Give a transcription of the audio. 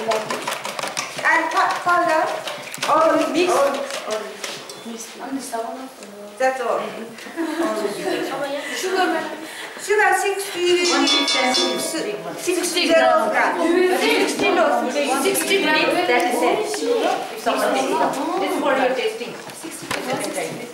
And powder? All mixed? That's all. Sugar 60 grams. 60 grams. That is it. If someone takes it. This is for your tasting. 60 grams.